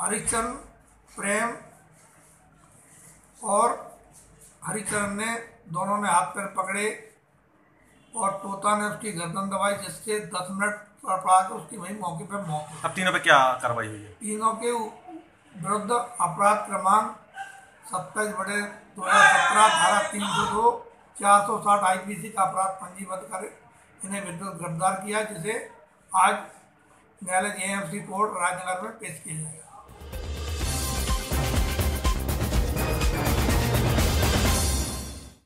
हरिचंद प्रेम और हरिचंद ने दोनों ने हाथ पैर पकड़े और तोता ने उसकी गर्दन दबाई, जिसके 10 मिनट पड़ा के उसकी वही मौके पर मौत हुई। अब तीनों पे क्या कार्रवाई हुई है? तीनों के विरुद्ध अपराध क्रमांक 27/2017 धारा 302 460 IPC का अपराध पंजीबद्ध कर इन्हें विरुद्ध गिरफ्तार किया, जिसे आज न्यायालय AMC कोर्ट राजनगर में पेश किया जाएगा।